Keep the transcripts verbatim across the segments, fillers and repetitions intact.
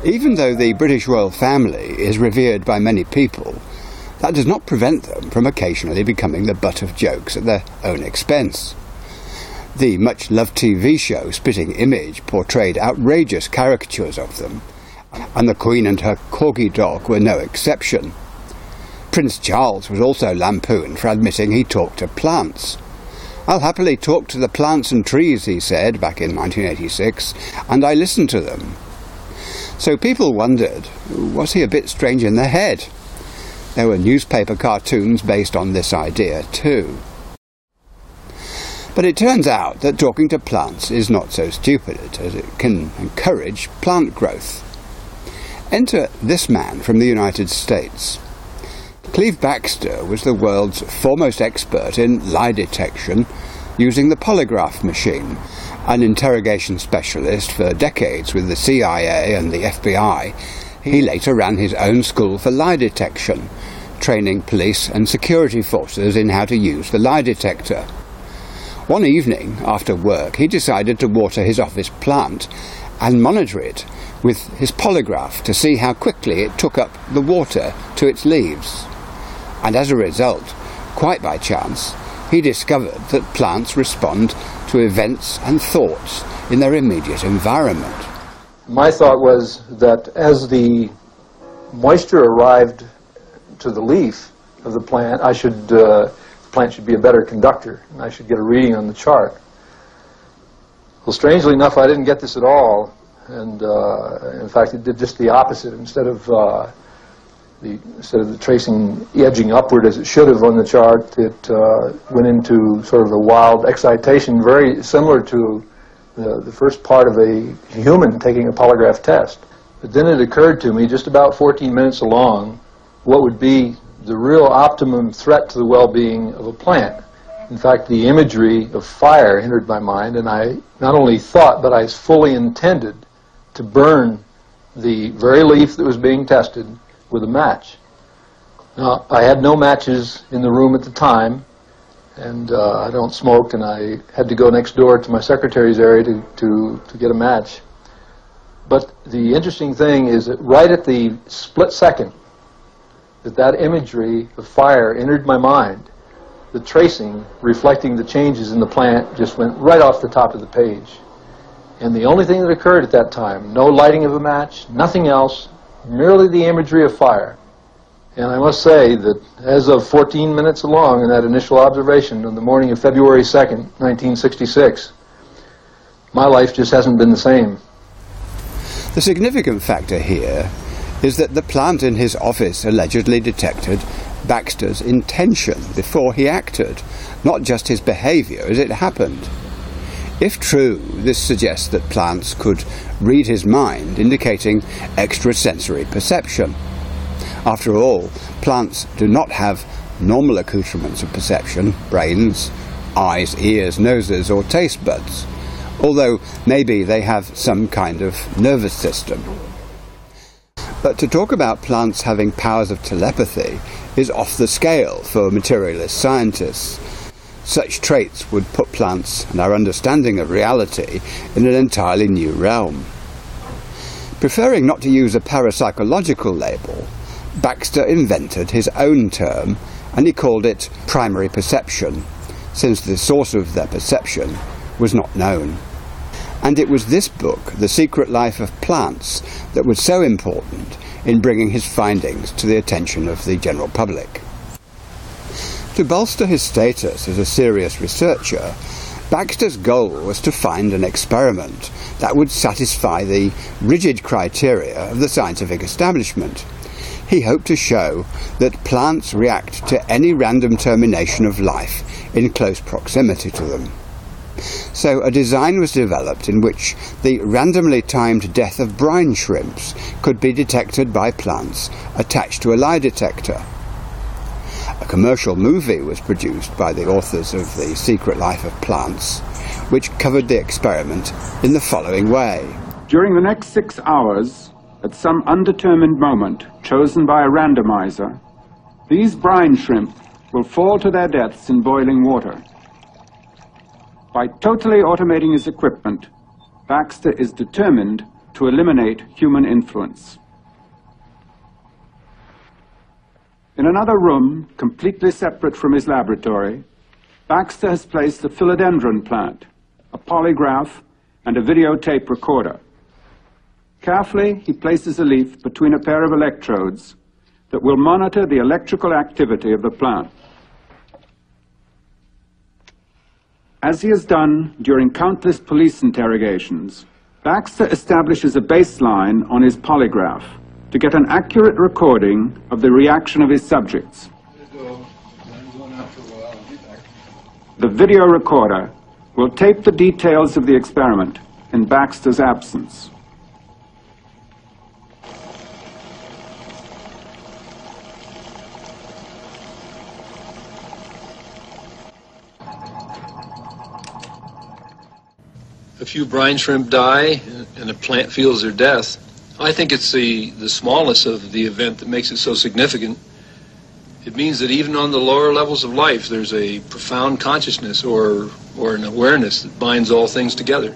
Even though the British royal family is revered by many people, that does not prevent them from occasionally becoming the butt of jokes at their own expense. The much-loved T V show Spitting Image portrayed outrageous caricatures of them, and the Queen and her corgi dog were no exception. Prince Charles was also lampooned for admitting he talked to plants. "I'll happily talk to the plants and trees," he said back in nineteen eighty-six, "and I listen to them." So people wondered, was he a bit strange in the head? There were newspaper cartoons based on this idea too. But it turns out that talking to plants is not so stupid, as it can encourage plant growth. Enter this man from the United States. Cleve Backster was the world's foremost expert in lie detection using the polygraph machine. An interrogation specialist for decades with the C I A and the F B I, he later ran his own school for lie detection, training police and security forces in how to use the lie detector. One evening, after work, he decided to water his office plant and monitor it with his polygraph to see how quickly it took up the water to its leaves. And as a result, quite by chance, he discovered that plants respond to events and thoughts in their immediate environment. My thought was that as the moisture arrived to the leaf of the plant, I should, uh, the plant should be a better conductor, and I should get a reading on the chart. Well, strangely enough, I didn't get this at all, and uh, in fact, it did just the opposite. Instead of uh, the instead of the tracing edging upward as it should have on the chart, it uh, went into sort of a wild excitation, very similar to the, the first part of a human taking a polygraph test. But then it occurred to me, just about fourteen minutes along, what would be the real optimum threat to the well-being of a plant. In fact, the imagery of fire entered my mind, and I not only thought, but I fully intended to burn the very leaf that was being tested with a match. Now, I had no matches in the room at the time, and uh, I don't smoke, and I had to go next door to my secretary's area to, to, to get a match. But the interesting thing is that right at the split second that that imagery of fire entered my mind, the tracing reflecting the changes in the plant just went right off the top of the page. And the only thing that occurred at that time, no lighting of a match, nothing else, merely the imagery of fire. And I must say that as of fourteen minutes along in that initial observation on the morning of February second, nineteen sixty-six, my life just hasn't been the same. The significant factor here is that the plant in his office allegedly detected Baxter's intention before he acted, not just his behavior as it happened. If true, this suggests that plants could read his mind, indicating extrasensory perception. After all, plants do not have normal accoutrements of perception, brains, eyes, ears, noses, or taste buds, although maybe they have some kind of nervous system. But to talk about plants having powers of telepathy is off the scale for materialist scientists. Such traits would put plants and our understanding of reality in an entirely new realm. Preferring not to use a parapsychological label, Baxter invented his own term, and he called it primary perception, since the source of their perception was not known. And it was this book, The Secret Life of Plants, that was so important in bringing his findings to the attention of the general public. To bolster his status as a serious researcher, Baxter's goal was to find an experiment that would satisfy the rigid criteria of the scientific establishment. He hoped to show that plants react to any random termination of life in close proximity to them. So a design was developed in which the randomly timed death of brine shrimps could be detected by plants attached to a lie detector. A commercial movie was produced by the authors of The Secret Life of Plants, which covered the experiment in the following way. During the next six hours, at some undetermined moment chosen by a randomizer, these brine shrimp will fall to their deaths in boiling water. By totally automating his equipment, Baxter is determined to eliminate human influence. In another room, completely separate from his laboratory, Backster has placed a philodendron plant, a polygraph, and a videotape recorder. Carefully, he places a leaf between a pair of electrodes that will monitor the electrical activity of the plant. As he has done during countless police interrogations, Backster establishes a baseline on his polygraph to get an accurate recording of the reaction of his subjects. The video recorder will tape the details of the experiment in Backster's absence. A few brine shrimp die and a plant feels their death. I think it's the, the smallness of the event that makes it so significant. It means that even on the lower levels of life, there's a profound consciousness or, or an awareness that binds all things together.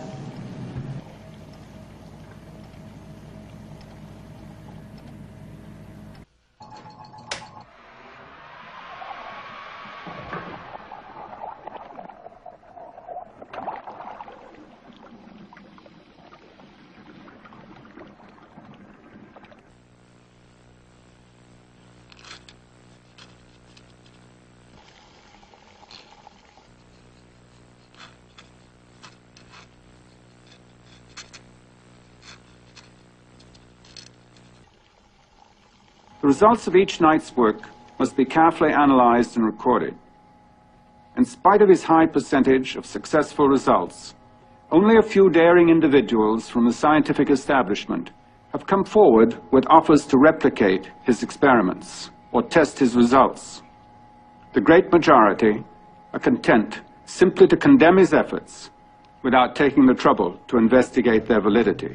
The results of each night's work must be carefully analyzed and recorded. In spite of his high percentage of successful results, only a few daring individuals from the scientific establishment have come forward with offers to replicate his experiments or test his results. The great majority are content simply to condemn his efforts without taking the trouble to investigate their validity.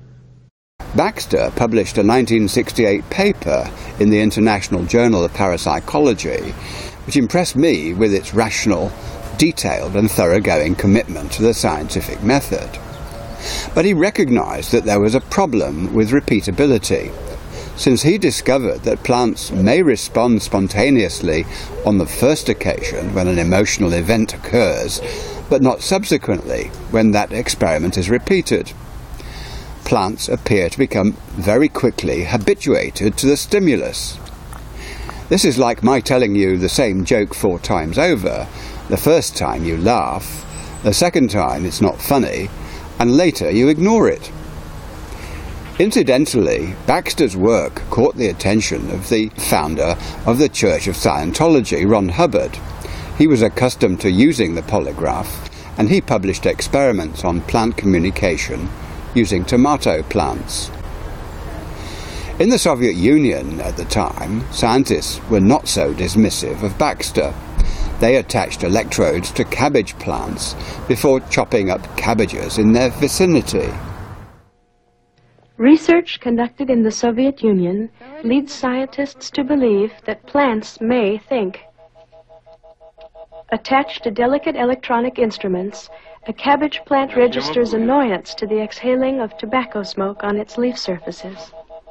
Baxter published a nineteen sixty-eight paper in the International Journal of Parapsychology, which impressed me with its rational, detailed and thoroughgoing commitment to the scientific method. But he recognized that there was a problem with repeatability, since he discovered that plants may respond spontaneously on the first occasion when an emotional event occurs, but not subsequently when that experiment is repeated. Plants appear to become very quickly habituated to the stimulus. This is like my telling you the same joke four times over. The first time you laugh, the second time it's not funny, and later you ignore it. Incidentally, Baxter's work caught the attention of the founder of the Church of Scientology, Ron Hubbard. He was accustomed to using the polygraph, and he published experiments on plant communication using tomato plants. In the Soviet Union at the time, scientists were not so dismissive of Backster. They attached electrodes to cabbage plants before chopping up cabbages in their vicinity. Research conducted in the Soviet Union leads scientists to believe that plants may think. Attached to delicate electronic instruments, a cabbage plant registers annoyance to the exhaling of tobacco smoke on its leaf surfaces.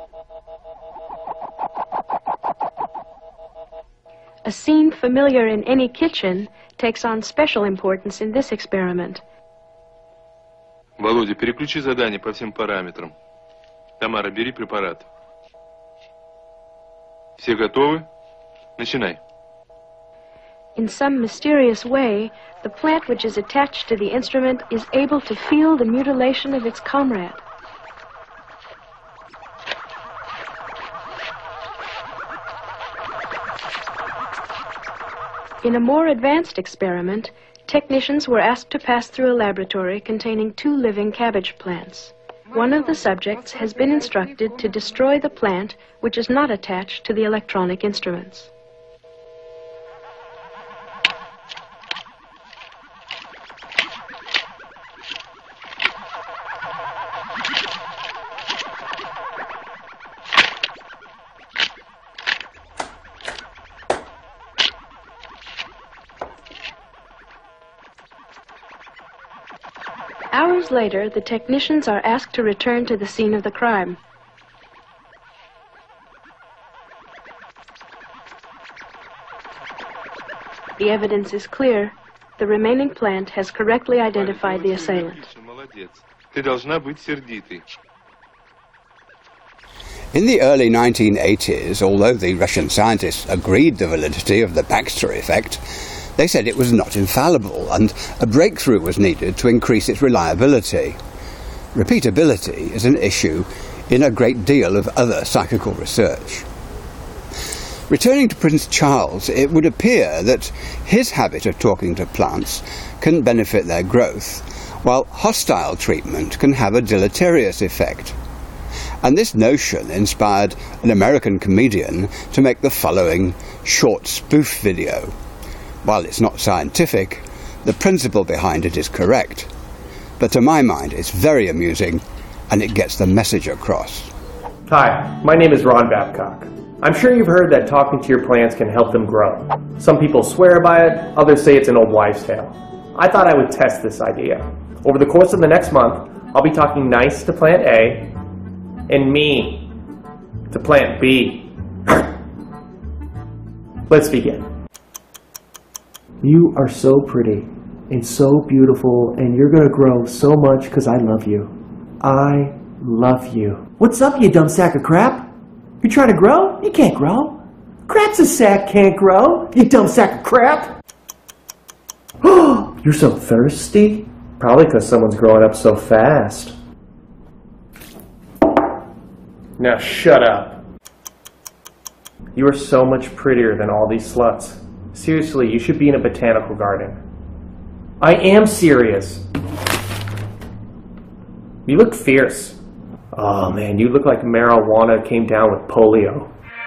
A scene familiar in any kitchen takes on special importance in this experiment. Володя, переключи задание по всем параметрам. Тамара, бери препарат. Все готовы? Начинай. In some mysterious way, the plant which is attached to the instrument is able to feel the mutilation of its comrade. In a more advanced experiment, technicians were asked to pass through a laboratory containing two living cabbage plants. One of the subjects has been instructed to destroy the plant which is not attached to the electronic instruments. Hours later, the technicians are asked to return to the scene of the crime. The evidence is clear. The remaining plant has correctly identified the assailant. In the early nineteen eighties, although the Russian scientists agreed the validity of the Backster effect, they said it was not infallible and a breakthrough was needed to increase its reliability. Repeatability is an issue in a great deal of other psychical research. Returning to Prince Charles, it would appear that his habit of talking to plants can benefit their growth, while hostile treatment can have a deleterious effect. And this notion inspired an American comedian to make the following short spoof video. While it's not scientific, the principle behind it is correct. But to my mind, it's very amusing, and it gets the message across. Hi, my name is Ron Babcock. I'm sure you've heard that talking to your plants can help them grow. Some people swear by it, others say it's an old wives' tale. I thought I would test this idea. Over the course of the next month, I'll be talking nice to plant A and me to plant B. Let's begin. You are so pretty and so beautiful, and you're going to grow so much because I love you. I love you. What's up, you dumb sack of crap? You trying to grow? You can't grow. Crap's a sack can't grow, you dumb sack of crap. Oh, you're so thirsty? Probably because someone's growing up so fast. Now shut up. You are so much prettier than all these sluts. Seriously, you should be in a botanical garden. I am serious. You look fierce. Oh man, you look like marijuana came down with polio.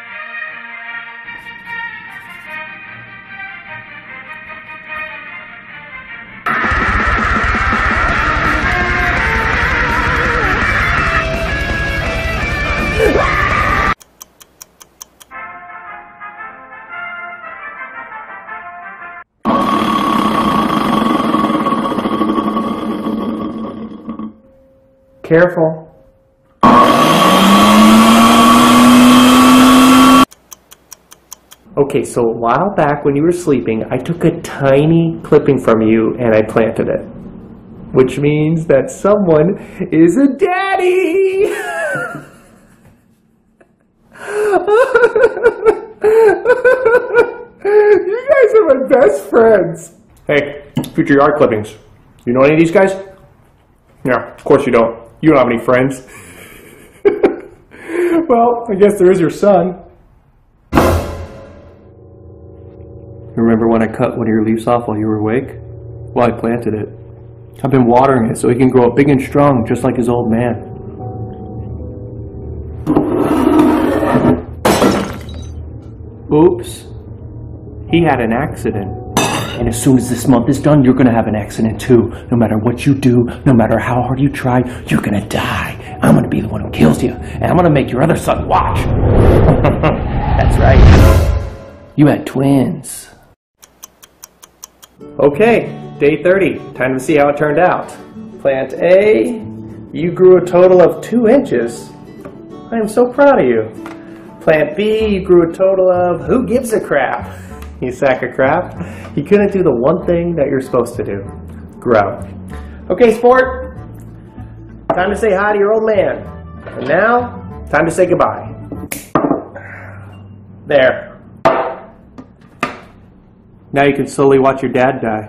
Careful. Okay, so a while back when you were sleeping, I took a tiny clipping from you and I planted it. Which means that someone is a daddy! You guys are my best friends! Hey, future yard clippings. You know any of these guys? Yeah, of course you don't. You don't have any friends. Well, I guess there is your son. Remember when I cut one of your leaves off while you were awake? Well, I planted it. I've been watering it so he can grow up big and strong, just like his old man. Oops. He had an accident. And as soon as this month is done, you're going to have an accident too. No matter what you do, no matter how hard you try, you're going to die. I'm going to be the one who kills you. And I'm going to make your other son watch. That's right. You had twins. Okay, day thirty. Time to see how it turned out. Plant A, you grew a total of two inches. I am so proud of you. Plant B, you grew a total of who gives a crap? You sack of crap. You couldn't do the one thing that you're supposed to do. Grow. Okay, sport. Time to say hi to your old man. And now, time to say goodbye. There. Now you can slowly watch your dad die.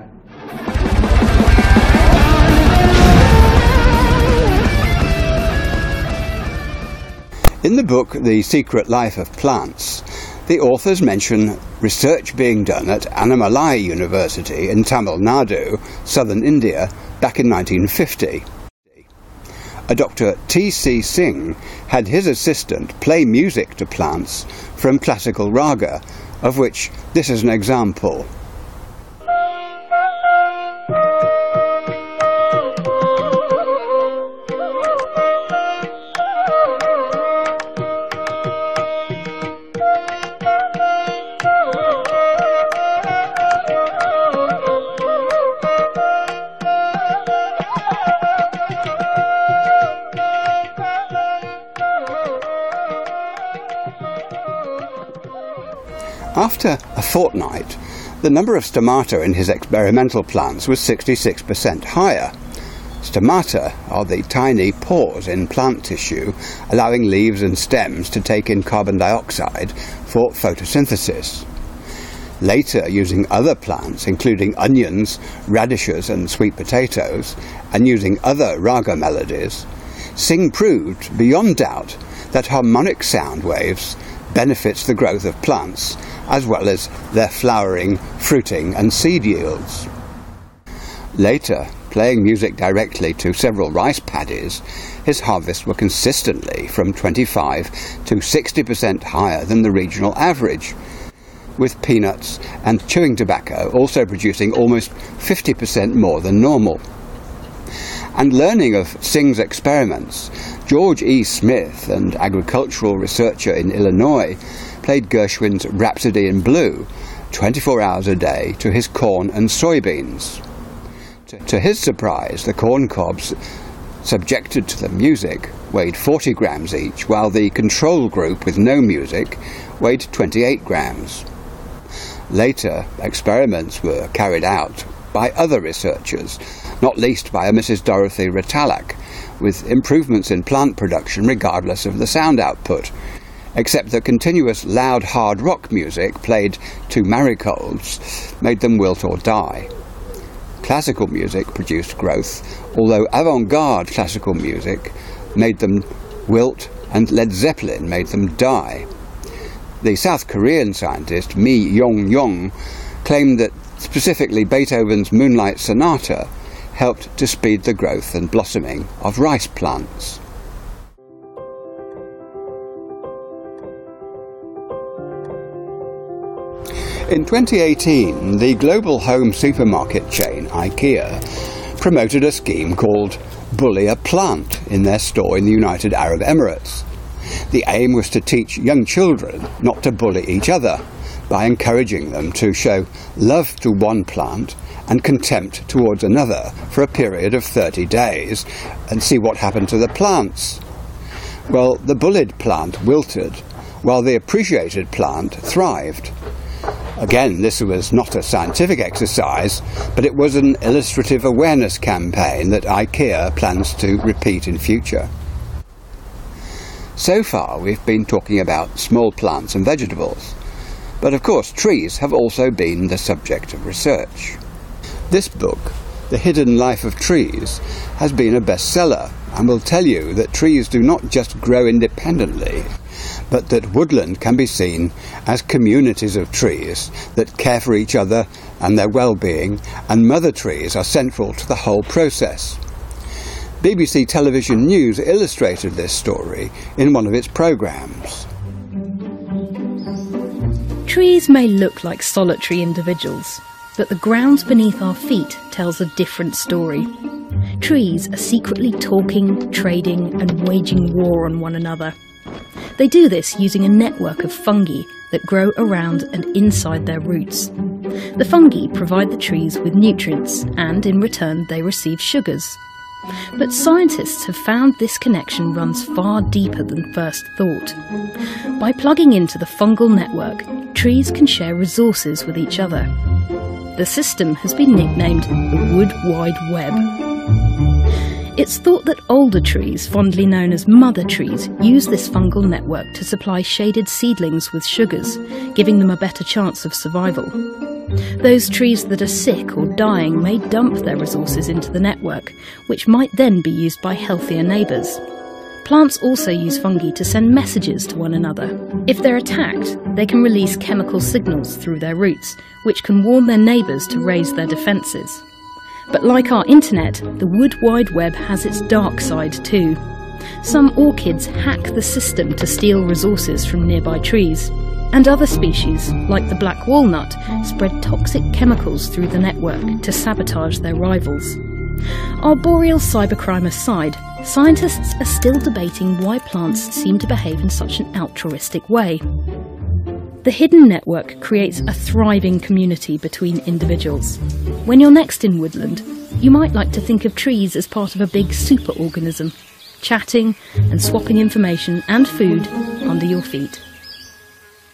In the book The Secret Life of Plants, the authors mention research being done at Annamalai University in Tamil Nadu, southern India, back in nineteen fifty. A Doctor T C Singh had his assistant play music to plants from classical raga, of which this is an example. After a fortnight, the number of stomata in his experimental plants was sixty-six percent higher. Stomata are the tiny pores in plant tissue, allowing leaves and stems to take in carbon dioxide for photosynthesis. Later, using other plants, including onions, radishes and sweet potatoes, and using other raga melodies, Singh proved beyond doubt that harmonic sound waves benefits the growth of plants, as well as their flowering, fruiting and seed yields. Later, playing music directly to several rice paddies, his harvests were consistently from twenty-five to sixty percent higher than the regional average, with peanuts and chewing tobacco also producing almost fifty percent more than normal. And learning of Singh's experiments, George E. Smith, an agricultural researcher in Illinois, played Gershwin's Rhapsody in Blue twenty-four hours a day to his corn and soybeans. To his surprise, the corn cobs subjected to the music weighed forty grams each, while the control group with no music weighed twenty-eight grams. Later, experiments were carried out by other researchers, not least by a Missus Dorothy Retalak, with improvements in plant production regardless of the sound output, except that continuous loud hard rock music played to marigolds made them wilt or die. Classical music produced growth, although avant-garde classical music made them wilt and Led Zeppelin made them die. The South Korean scientist Mi Yong-yong claimed that specifically Beethoven's Moonlight Sonata helped to speed the growth and blossoming of rice plants. In twenty eighteen, the global home supermarket chain IKEA promoted a scheme called Bully a Plant in their store in the United Arab Emirates. The aim was to teach young children not to bully each other by encouraging them to show love to one plant and contempt towards another for a period of thirty days and see what happened to the plants. Well, the bullied plant wilted, while the appreciated plant thrived. Again, this was not a scientific exercise, but it was an illustrative awareness campaign that IKEA plans to repeat in future. So far, we've been talking about small plants and vegetables, but of course trees have also been the subject of research. This book, The Hidden Life of Trees, has been a bestseller and will tell you that trees do not just grow independently, but that woodland can be seen as communities of trees that care for each other and their well-being, and mother trees are central to the whole process. B B C Television News illustrated this story in one of its programmes. Trees may look like solitary individuals, but the ground beneath our feet tells a different story. Trees are secretly talking, trading, and waging war on one another. They do this using a network of fungi that grow around and inside their roots. The fungi provide the trees with nutrients, and in return they receive sugars. But scientists have found this connection runs far deeper than first thought. By plugging into the fungal network, trees can share resources with each other. The system has been nicknamed the Wood Wide Web. It's thought that older trees, fondly known as mother trees, use this fungal network to supply shaded seedlings with sugars, giving them a better chance of survival. Those trees that are sick or dying may dump their resources into the network, which might then be used by healthier neighbours. Plants also use fungi to send messages to one another. If they're attacked, they can release chemical signals through their roots, which can warn their neighbours to raise their defences. But like our internet, the Wood Wide Web has its dark side too. Some orchids hack the system to steal resources from nearby trees. And other species, like the black walnut, spread toxic chemicals through the network to sabotage their rivals. Arboreal cybercrime aside, scientists are still debating why plants seem to behave in such an altruistic way. The hidden network creates a thriving community between individuals. When you're next in woodland, you might like to think of trees as part of a big superorganism, chatting and swapping information and food under your feet.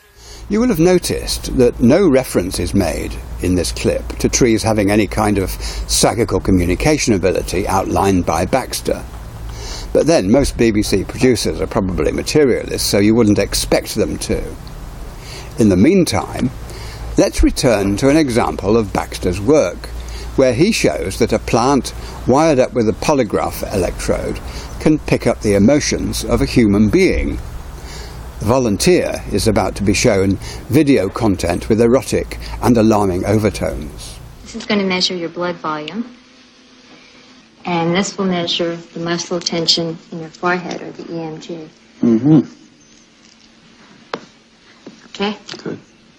You will have noticed that no reference is made in this clip to trees having any kind of psychical communication ability outlined by Backster. But then most B B C producers are probably materialists, so you wouldn't expect them to. In the meantime, let's return to an example of Baxter's work, where he shows that a plant wired up with a polygraph electrode can pick up the emotions of a human being. The volunteer is about to be shown video content with erotic and alarming overtones. This is going to measure your blood volume, and this will measure the muscle tension in your forehead, or the E M G. Mm-hmm. Okay? Good.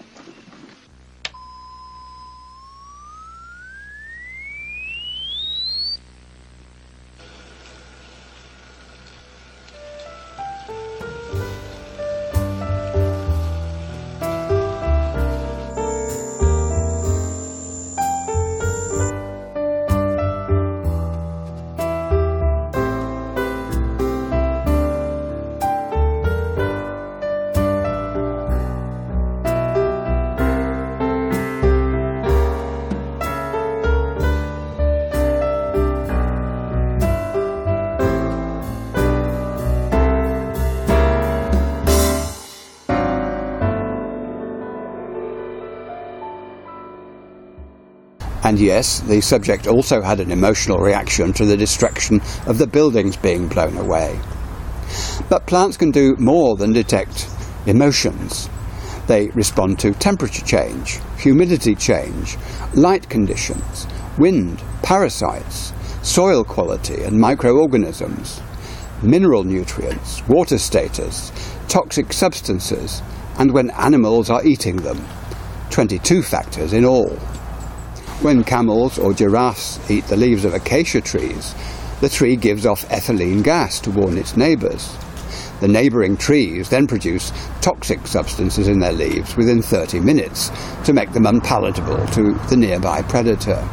And yes, the subject also had an emotional reaction to the destruction of the buildings being blown away. But plants can do more than detect emotions. They respond to temperature change, humidity change, light conditions, wind, parasites, soil quality and microorganisms, mineral nutrients, water status, toxic substances, and when animals are eating them. twenty-two factors in all. When camels or giraffes eat the leaves of acacia trees, the tree gives off ethylene gas to warn its neighbours. The neighbouring trees then produce toxic substances in their leaves within thirty minutes to make them unpalatable to the nearby predator.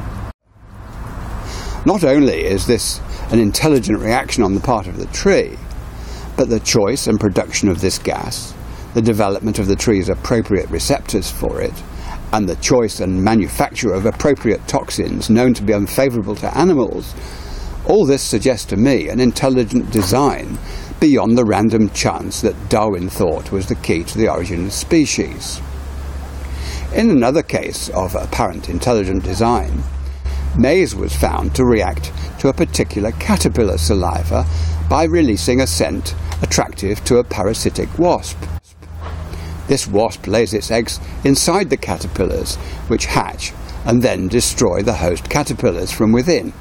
Not only is this an intelligent reaction on the part of the tree, but the choice and production of this gas, the development of the tree's appropriate receptors for it, and the choice and manufacture of appropriate toxins known to be unfavourable to animals, all this suggests to me an intelligent design beyond the random chance that Darwin thought was the key to the origin of species. In another case of apparent intelligent design, maize was found to react to a particular caterpillar saliva by releasing a scent attractive to a parasitic wasp. This wasp lays its eggs inside the caterpillars, which hatch and then destroy the host caterpillars from within.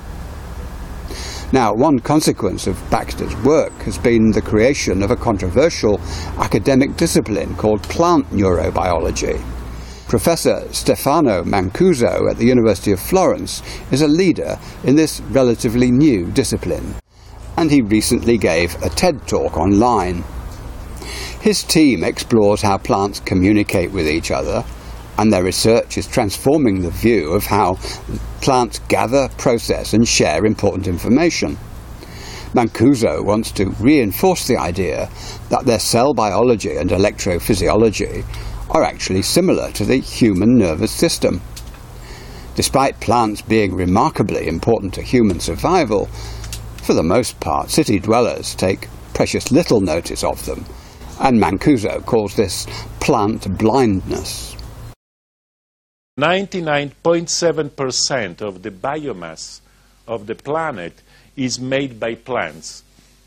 Now, one consequence of Baxter's work has been the creation of a controversial academic discipline called plant neurobiology. Professor Stefano Mancuso at the University of Florence is a leader in this relatively new discipline, and he recently gave a TED Talk online. His team explores how plants communicate with each other, and their research is transforming the view of how plants gather, process and share important information. Mancuso wants to reinforce the idea that their cell biology and electrophysiology are actually similar to the human nervous system. Despite plants being remarkably important to human survival, for the most part city dwellers take precious little notice of them, and Mancuso calls this plant blindness. ninety-nine point seven percent of the biomass of the planet is made by plants.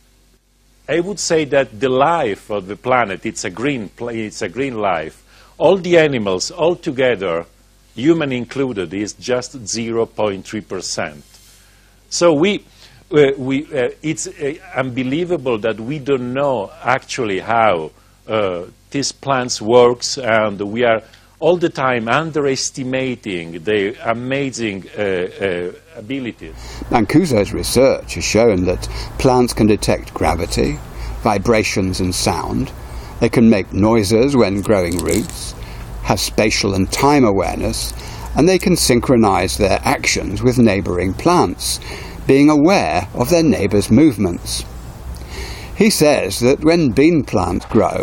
I would say that the life of the planet, it's a green, it's a green life. All the animals, all together, human included, is just zero point three percent. So we... Uh, we, uh, it's uh, unbelievable that we don't know actually how uh, these plants works, and we are all the time underestimating their amazing uh, uh, abilities. Mancuso's research has shown that plants can detect gravity, vibrations and sound. They can make noises when growing roots, have spatial and time awareness, and they can synchronize their actions with neighboring plants, being aware of their neighbours' movements. He says that when bean plants grow,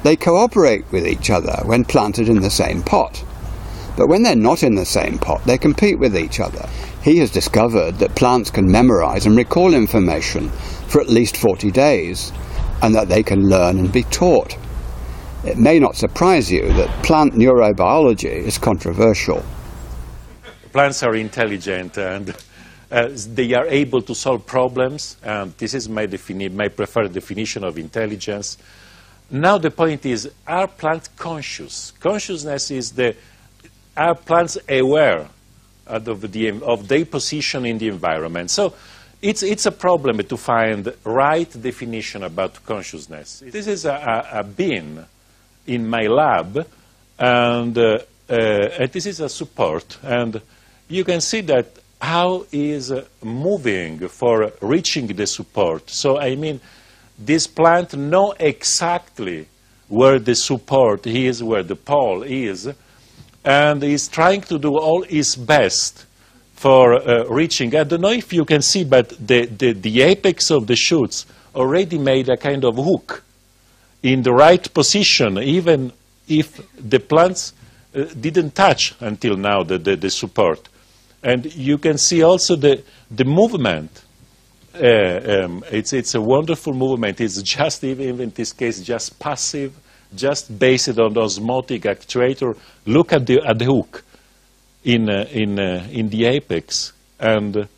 They cooperate with each other when planted in the same pot. But when they're not in the same pot, they compete with each other. He has discovered that plants can memorize and recall information for at least forty days, and that they can learn and be taught. It may not surprise you that plant neurobiology is controversial. Plants are intelligent and uh, they are able to solve problems, and this is my, defini- my preferred definition of intelligence. Now the point is, are plants conscious? Consciousness is the, are plants aware of, the, of their position in the environment? So it's, it's a problem to find the right definition about consciousness. This is a, a, a bin in my lab, and, uh, uh, and this is a support, and you can see that how is uh, moving for reaching the support. So I mean, this plant knows exactly where the support is, where the pole is, and is trying to do all its best for uh, reaching. I don't know if you can see, but the, the, the apex of the shoots already made a kind of hook in the right position, even if the plants uh, didn't touch until now the, the, the support. And you can see also the, the movement. Uh, um, it's, it's a wonderful movement. It's just, even in this case, just passive, just based on osmotic actuator. Look at the, at the hook in, uh, in, uh, in the apex. And uh,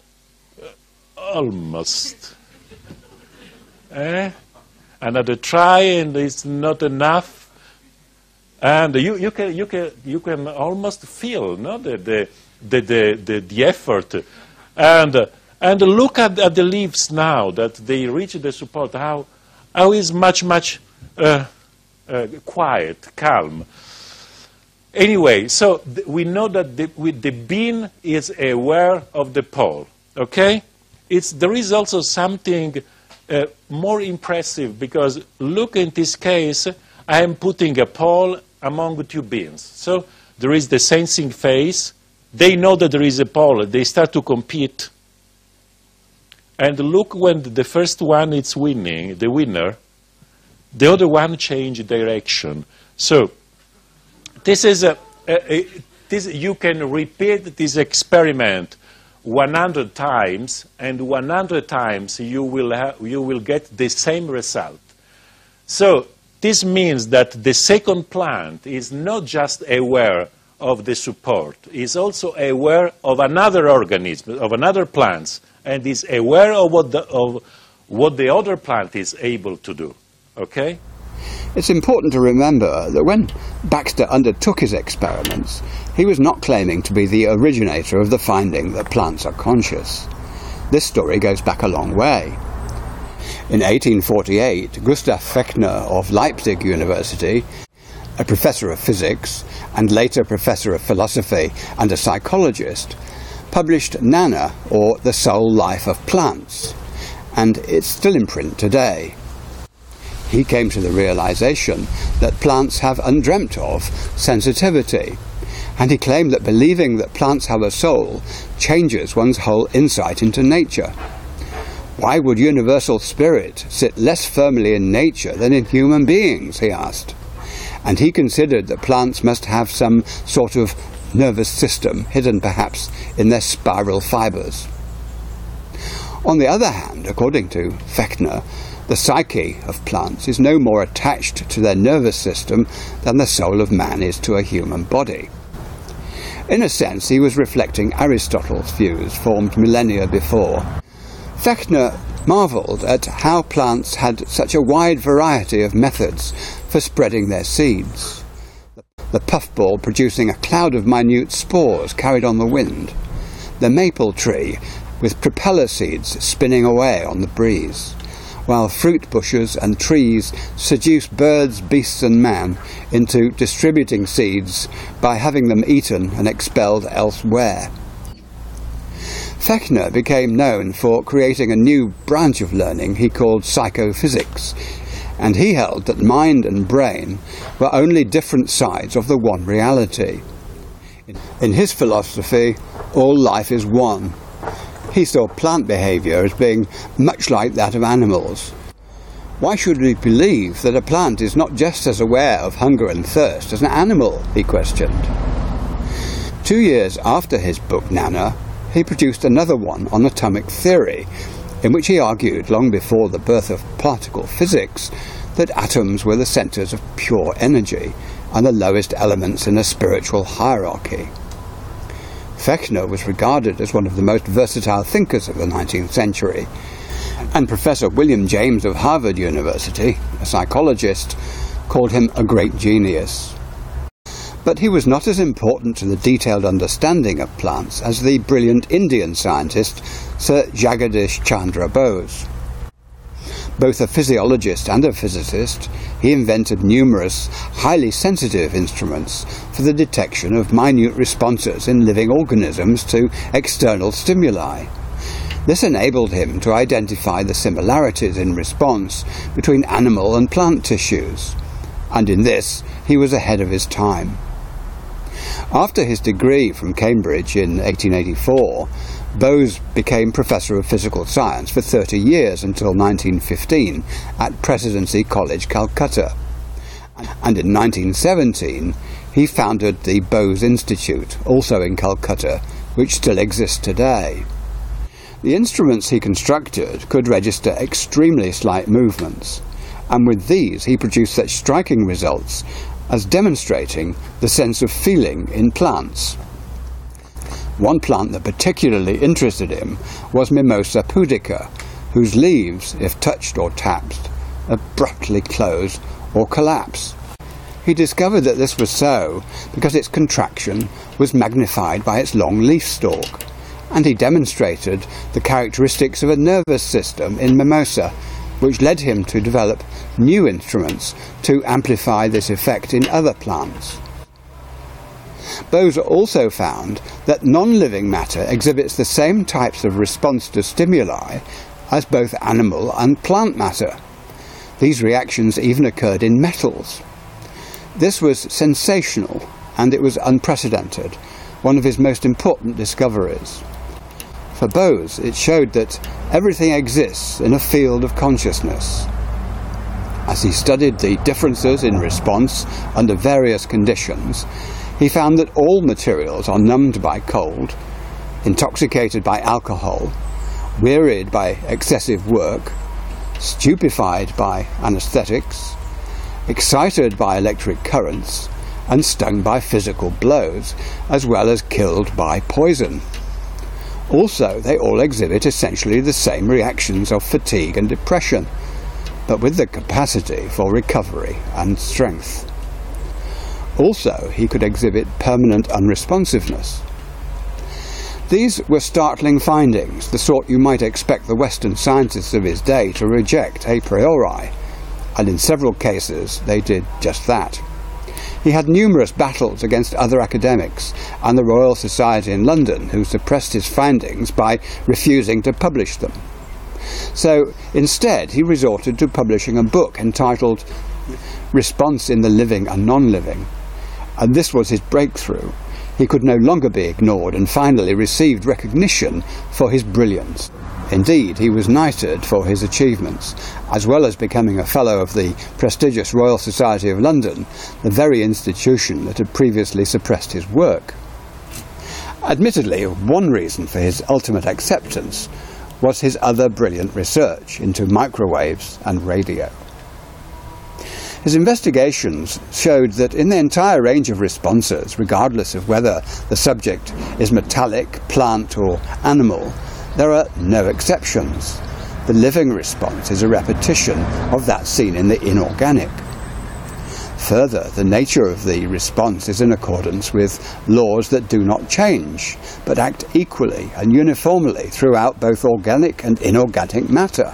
almost. eh? Another try, and it's not enough. And you, you, can, you, can, you can almost feel no, the, the, the, the, the, the effort. And, uh, and look at, at the leaves now that they reach the support, how, how is much, much uh, uh, quiet, calm. Anyway, so th we know that the, with the bean is aware of the pole, okay? It's, there is also something uh, more impressive, because look, in this case, I am putting a pole among two beans. So there is the sensing phase. They know that there is a pole. They start to compete. And look, when the first one is winning, the winner, the other one change direction. So this is a, a, a this, you can repeat this experiment one hundred times, and one hundred times you will, have, you will get the same result. So this means that the second plant is not just aware of the support, is also aware of another organism, of another plants, and is aware of what the, of what the other plant is able to do. Okay? It's important to remember that when Backster undertook his experiments, he was not claiming to be the originator of the finding that plants are conscious. This story goes back a long way. In eighteen forty-eight, Gustav Fechner of Leipzig University, a professor of physics and later professor of philosophy and a psychologist, published Nana, or The Soul Life of Plants, and it's still in print today. He came to the realization that plants have undreamt of sensitivity, and he claimed that believing that plants have a soul changes one's whole insight into nature. Why would universal spirit sit less firmly in nature than in human beings, he asked. And he considered that plants must have some sort of nervous system, hidden perhaps in their spiral fibers. On the other hand, according to Fechner, the psyche of plants is no more attached to their nervous system than the soul of man is to a human body. In a sense, he was reflecting Aristotle's views formed millennia before. Fechner marvelled at how plants had such a wide variety of methods for spreading their seeds. The puffball producing a cloud of minute spores carried on the wind. The maple tree with propeller seeds spinning away on the breeze, while fruit bushes and trees seduce birds, beasts and man into distributing seeds by having them eaten and expelled elsewhere. Fechner became known for creating a new branch of learning he called psychophysics, and he held that mind and brain were only different sides of the one reality. In his philosophy, all life is one. He saw plant behaviour as being much like that of animals. Why should we believe that a plant is not just as aware of hunger and thirst as an animal, he questioned. Two years after his book Nana, he produced another one on atomic theory, in which he argued, long before the birth of particle physics, that atoms were the centres of pure energy and the lowest elements in a spiritual hierarchy. Fechner was regarded as one of the most versatile thinkers of the nineteenth century, and Professor William James of Harvard University, a psychologist, called him a great genius. But he was not as important to the detailed understanding of plants as the brilliant Indian scientist Sir Jagadish Chandra Bose. Both a physiologist and a physicist, he invented numerous highly sensitive instruments for the detection of minute responses in living organisms to external stimuli. This enabled him to identify the similarities in response between animal and plant tissues, and in this he was ahead of his time. After his degree from Cambridge in eighteen eighty-four, Bose became Professor of Physical Science for thirty years until nineteen fifteen at Presidency College, Calcutta. And in nineteen seventeen, he founded the Bose Institute, also in Calcutta, which still exists today. The instruments he constructed could register extremely slight movements, and with these he produced such striking results as demonstrating the sense of feeling in plants. One plant that particularly interested him was Mimosa pudica, whose leaves, if touched or tapped, abruptly close or collapse. He discovered that this was so because its contraction was magnified by its long leaf stalk, and he demonstrated the characteristics of a nervous system in mimosa, which led him to develop new instruments to amplify this effect in other plants. Bose also found that non-living matter exhibits the same types of response to stimuli as both animal and plant matter. These reactions even occurred in metals. This was sensational, and it was unprecedented, one of his most important discoveries. For Bose, it showed that everything exists in a field of consciousness. As he studied the differences in response under various conditions, he found that all materials are numbed by cold, intoxicated by alcohol, wearied by excessive work, stupefied by anesthetics, excited by electric currents, and stung by physical blows, as well as killed by poison. Also, they all exhibit essentially the same reactions of fatigue and depression, but with the capacity for recovery and strength. Also, he could exhibit permanent unresponsiveness. These were startling findings, the sort you might expect the Western scientists of his day to reject a priori, and in several cases they did just that. He had numerous battles against other academics and the Royal Society in London, who suppressed his findings by refusing to publish them. So instead he resorted to publishing a book entitled Response in the Living and Non-Living, and this was his breakthrough. He could no longer be ignored and finally received recognition for his brilliance. Indeed, he was knighted for his achievements, as well as becoming a Fellow of the prestigious Royal Society of London, the very institution that had previously suppressed his work. Admittedly, one reason for his ultimate acceptance was his other brilliant research into microwaves and radio. His investigations showed that in the entire range of responses, regardless of whether the subject is metallic, plant or animal, there are no exceptions. The living response is a repetition of that seen in the inorganic. Further, the nature of the response is in accordance with laws that do not change, but act equally and uniformly throughout both organic and inorganic matter.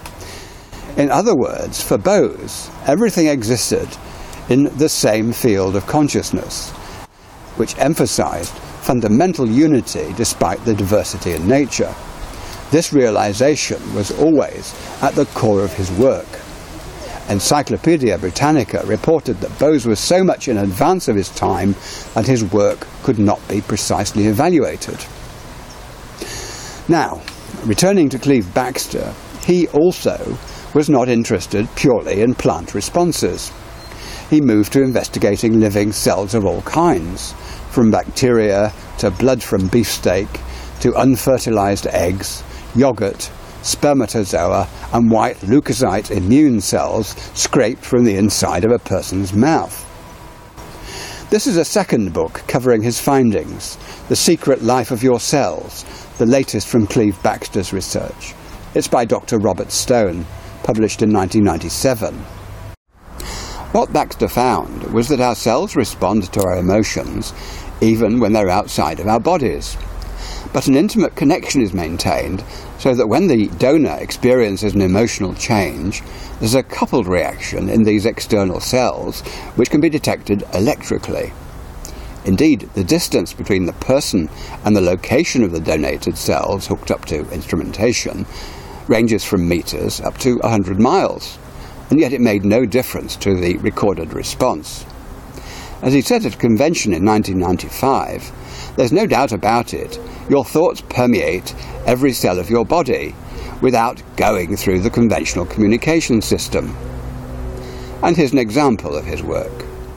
In other words, for Bose, everything existed in the same field of consciousness, which emphasized fundamental unity despite the diversity in nature. This realization was always at the core of his work. Encyclopaedia Britannica reported that Bose was so much in advance of his time that his work could not be precisely evaluated. Now, returning to Cleve Backster, he also was not interested purely in plant responses. He moved to investigating living cells of all kinds, from bacteria to blood from beefsteak to unfertilized eggs, yogurt, spermatozoa and white leukocyte immune cells scraped from the inside of a person's mouth. This is a second book covering his findings, The Secret Life of Your Cells, the latest from Cleve Backster's research. It's by Doctor Robert Stone, published in nineteen ninety-seven. What Backster found was that our cells respond to our emotions even when they're outside of our bodies. But an intimate connection is maintained so that when the donor experiences an emotional change, there's a coupled reaction in these external cells which can be detected electrically. Indeed, the distance between the person and the location of the donated cells hooked up to instrumentation ranges from meters up to one hundred miles, and yet it made no difference to the recorded response. As he said at a convention in nineteen ninety-five, there's no doubt about it, your thoughts permeate every cell of your body without going through the conventional communication system. And here's an example of his work.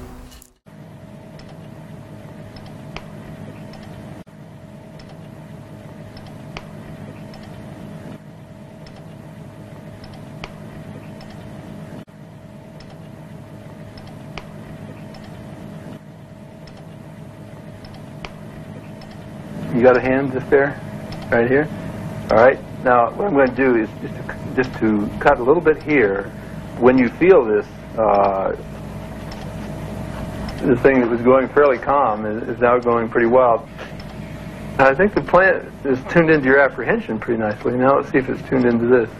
You got a hand just there? Right here? All right. Now, what I'm going to do is just to, just to cut a little bit here. When you feel this, uh, the thing that was going fairly calm is, is now going pretty wild. I think the plant is tuned into your apprehension pretty nicely. Now let's see if it's tuned into this.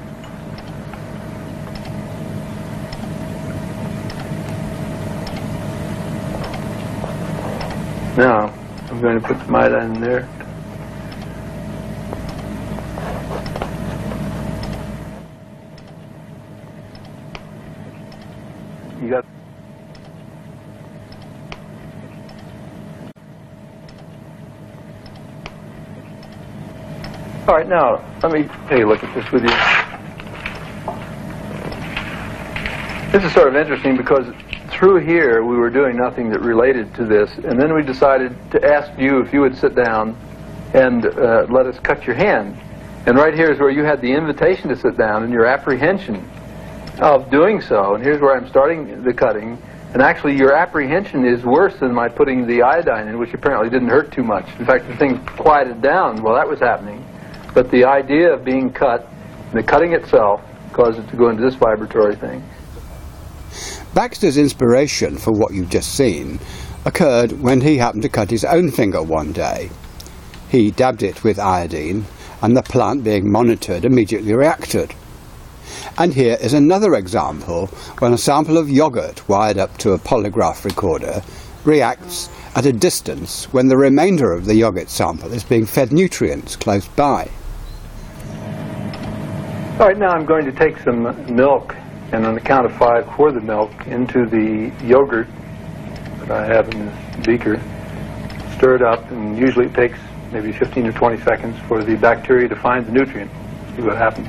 Now, I'm going to put some iodine in there. You got... All right, now, let me take a look at this with you. This is sort of interesting because through here we were doing nothing that related to this, and then we decided to ask you if you would sit down and uh, let us cut your hand. And right here is where you had the invitation to sit down and your apprehension of doing so. And here's where I'm starting the cutting. And actually your apprehension is worse than my putting the iodine in, which apparently didn't hurt too much. In fact, the thing quieted down while that was happening. But the idea of being cut, the cutting itself, caused it to go into this vibratory thing. Backster's inspiration for what you've just seen occurred when he happened to cut his own finger one day. He dabbed it with iodine, and the plant being monitored immediately reacted. And here is another example when a sample of yogurt wired up to a polygraph recorder reacts at a distance when the remainder of the yogurt sample is being fed nutrients close by. All right, now I'm going to take some milk, and on the count of five, pour the milk into the yogurt that I have in this beaker. Stir it up, and usually it takes maybe fifteen or twenty seconds for the bacteria to find the nutrient. See what happens.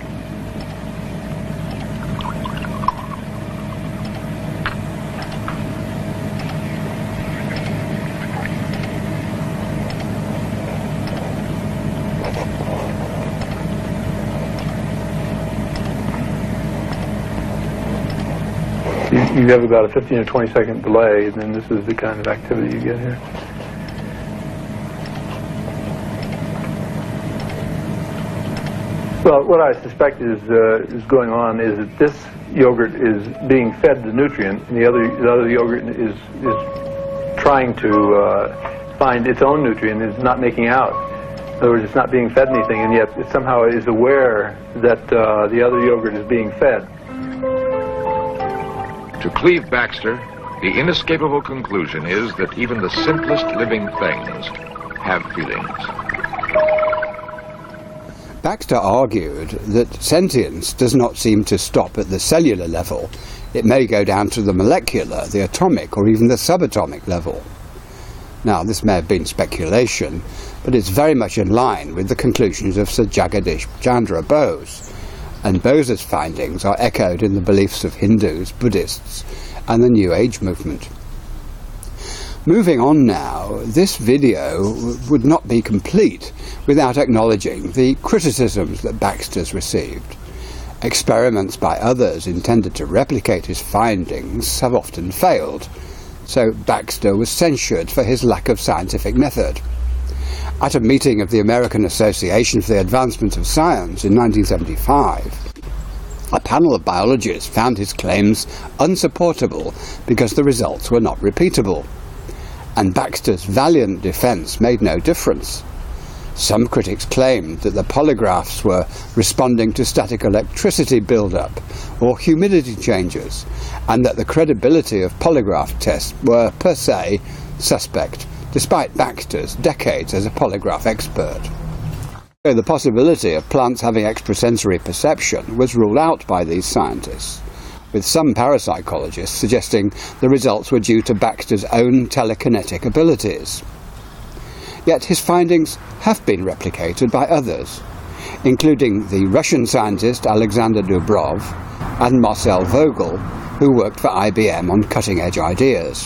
You have about a fifteen or twenty second delay, and then this is the kind of activity you get here. Well, what I suspect is uh, is going on is that this yogurt is being fed the nutrient, and the other the other yogurt is is trying to uh, find its own nutrient, is not making out. In other words, it's not being fed anything, and yet it somehow is aware that uh, the other yogurt is being fed. To Cleve Backster, the inescapable conclusion is that even the simplest living things have feelings. Baxter argued that sentience does not seem to stop at the cellular level. It may go down to the molecular, the atomic, or even the subatomic level. Now, this may have been speculation, but it's very much in line with the conclusions of Sir Jagadish Chandra Bose, and Bose's findings are echoed in the beliefs of Hindus, Buddhists, and the New Age movement. Moving on now, this video would not be complete without acknowledging the criticisms that Backster's received. Experiments by others intended to replicate his findings have often failed, so Backster was censured for his lack of scientific method. At a meeting of the American Association for the Advancement of Science in nineteen seventy-five, a panel of biologists found his claims unsupportable because the results were not repeatable. And Backster's valiant defence made no difference. Some critics claimed that the polygraphs were responding to static electricity build-up or humidity changes, and that the credibility of polygraph tests were per se suspect, despite Backster's decades as a polygraph expert. So the possibility of plants having extrasensory perception was ruled out by these scientists, with some parapsychologists suggesting the results were due to Backster's own telekinetic abilities. Yet his findings have been replicated by others, including the Russian scientist Alexander Dubrov and Marcel Vogel, who worked for I B M on cutting-edge ideas.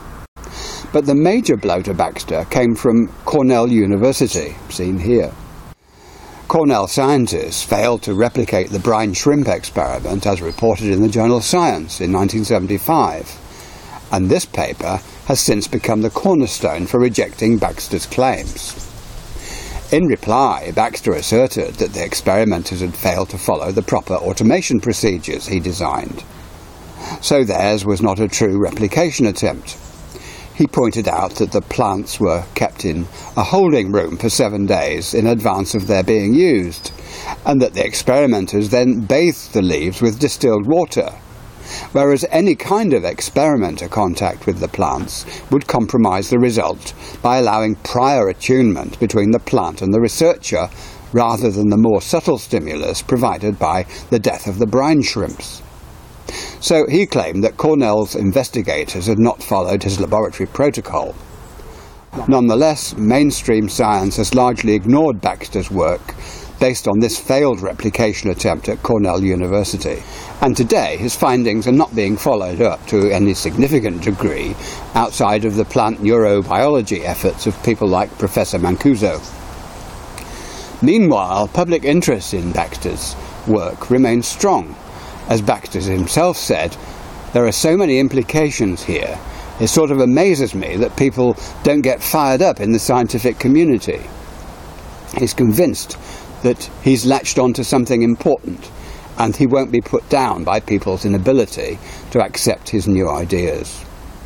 But the major blow to Backster came from Cornell University, seen here. Cornell scientists failed to replicate the brine shrimp experiment as reported in the journal Science in nineteen seventy-five, and this paper has since become the cornerstone for rejecting Backster's claims. In reply, Backster asserted that the experimenters had failed to follow the proper automation procedures he designed, so theirs was not a true replication attempt. He pointed out that the plants were kept in a holding room for seven days in advance of their being used, and that the experimenters then bathed the leaves with distilled water, whereas any kind of experimenter contact with the plants would compromise the result by allowing prior attunement between the plant and the researcher, rather than the more subtle stimulus provided by the death of the brine shrimps. So he claimed that Cornell's investigators had not followed his laboratory protocol. Nonetheless, mainstream science has largely ignored Backster's work based on this failed replication attempt at Cornell University. And today his findings are not being followed up to any significant degree outside of the plant neurobiology efforts of people like Professor Mancuso. Meanwhile, public interest in Backster's work remains strong. As Backster himself said, there are so many implications here, it sort of amazes me that people don't get fired up in the scientific community. He's convinced that he's latched onto something important, and he won't be put down by people's inability to accept his new ideas.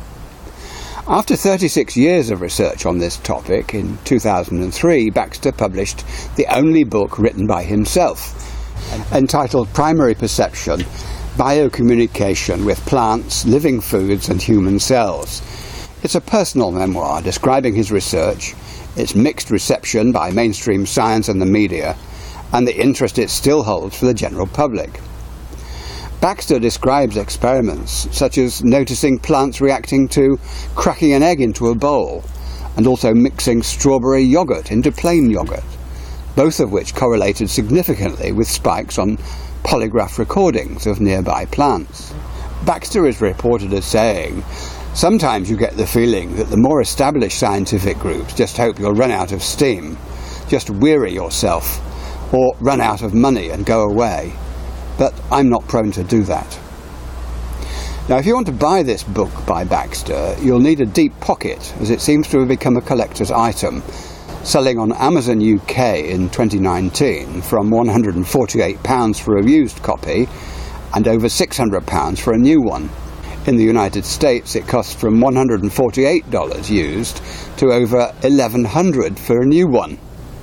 After thirty-six years of research on this topic, in two thousand three, Backster published the only book written by himself, entitled Primary Perception, Biocommunication with Plants, Living Foods and Human Cells. It's a personal memoir describing his research, its mixed reception by mainstream science and the media, and the interest it still holds for the general public. Backster describes experiments such as noticing plants reacting to cracking an egg into a bowl, and also mixing strawberry yogurt into plain yogurt, both of which correlated significantly with spikes on polygraph recordings of nearby plants. Backster is reported as saying, "Sometimes you get the feeling that the more established scientific groups just hope you'll run out of steam, just weary yourself, or run out of money and go away. But I'm not prone to do that." Now, if you want to buy this book by Backster, you'll need a deep pocket, as it seems to have become a collector's item, selling on Amazon U K in twenty nineteen from one hundred forty-eight pounds for a used copy and over six hundred pounds for a new one. In the United States, it costs from one hundred forty-eight dollars used to over eleven hundred dollars for a new one.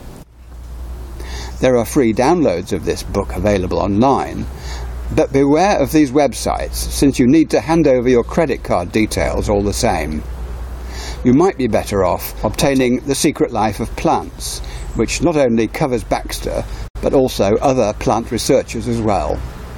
There are free downloads of this book available online, but beware of these websites, since you need to hand over your credit card details all the same. You might be better off obtaining The Secret Life of Plants, which not only covers Backster, but also other plant researchers as well.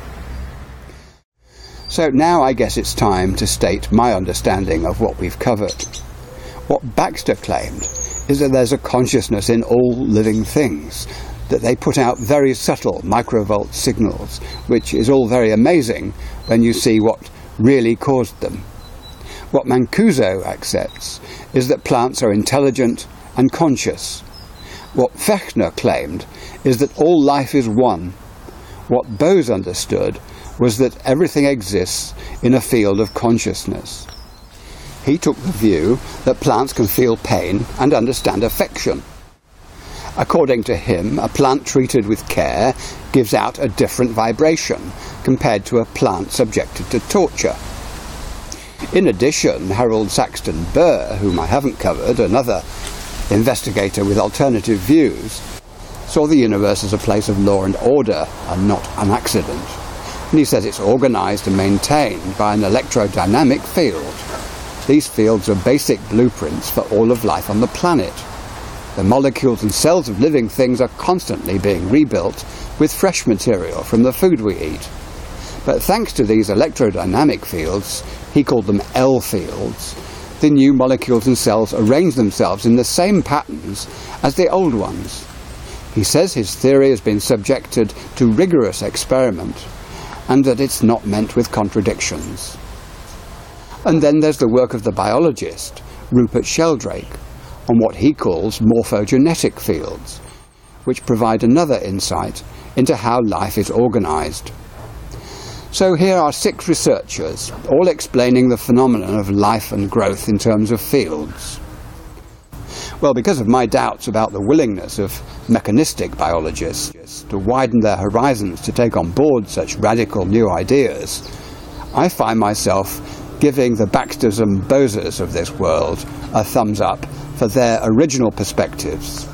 So now I guess it's time to state my understanding of what we've covered. What Backster claimed is that there's a consciousness in all living things, that they put out very subtle microvolt signals, which is all very amazing when you see what really caused them. What Mancuso accepts is that plants are intelligent and conscious. What Fechner claimed is that all life is one. What Bose understood was that everything exists in a field of consciousness. He took the view that plants can feel pain and understand affection. According to him, a plant treated with care gives out a different vibration compared to a plant subjected to torture. In addition, Harold Saxton Burr, whom I haven't covered, another investigator with alternative views, saw the universe as a place of law and order and not an accident. And he says it's organized and maintained by an electrodynamic field. These fields are basic blueprints for all of life on the planet. The molecules and cells of living things are constantly being rebuilt with fresh material from the food we eat. But thanks to these electrodynamic fields, he called them L fields, the new molecules and cells arrange themselves in the same patterns as the old ones. He says his theory has been subjected to rigorous experiment and that it's not meant with contradictions. And then there's the work of the biologist, Rupert Sheldrake, on what he calls morphogenetic fields, which provide another insight into how life is organized. So here are six researchers, all explaining the phenomenon of life and growth in terms of fields. Well, because of my doubts about the willingness of mechanistic biologists to widen their horizons to take on board such radical new ideas, I find myself giving the Baxters and Boses of this world a thumbs up for their original perspectives.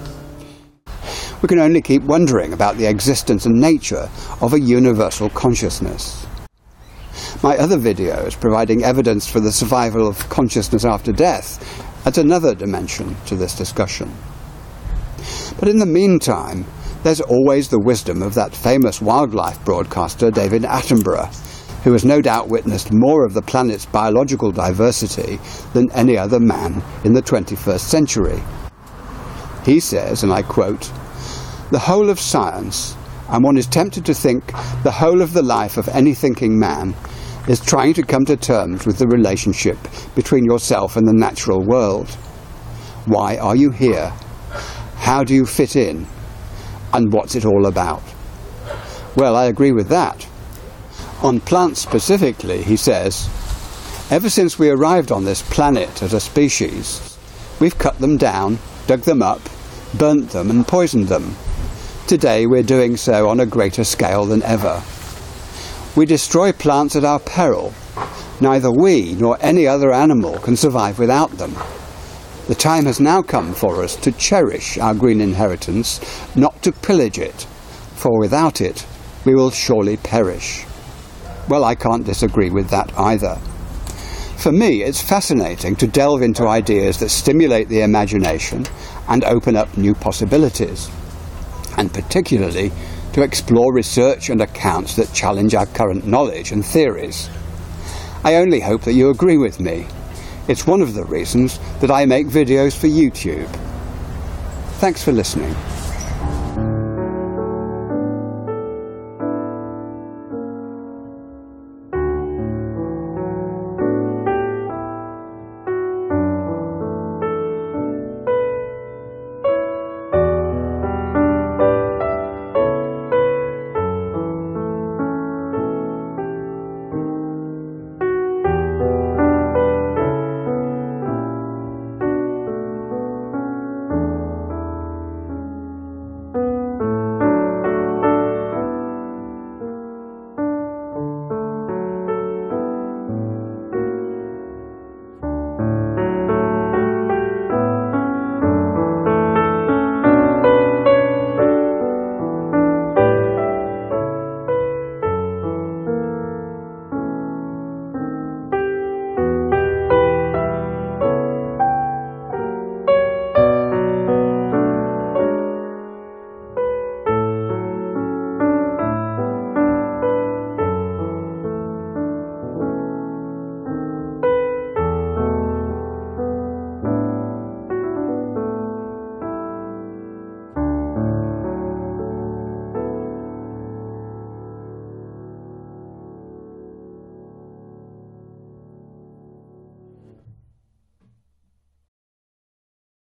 We can only keep wondering about the existence and nature of a universal consciousness. My other videos providing evidence for the survival of consciousness after death adds another dimension to this discussion. But in the meantime, there's always the wisdom of that famous wildlife broadcaster David Attenborough, who has no doubt witnessed more of the planet's biological diversity than any other man in the twenty-first century. He says, and I quote, "The whole of science, and one is tempted to think the whole of the life of any thinking man, is trying to come to terms with the relationship between yourself and the natural world. Why are you here? How do you fit in? And what's it all about?" Well, I agree with that. On plants specifically, he says, "Ever since we arrived on this planet as a species, we've cut them down, dug them up, burnt them and poisoned them. Today we're doing so on a greater scale than ever. We destroy plants at our peril. Neither we nor any other animal can survive without them. The time has now come for us to cherish our green inheritance, not to pillage it, for without it we will surely perish." Well, I can't disagree with that either. For me, it's fascinating to delve into ideas that stimulate the imagination and open up new possibilities, and particularly to explore research and accounts that challenge our current knowledge and theories. I only hope that you agree with me. It's one of the reasons that I make videos for YouTube. Thanks for listening.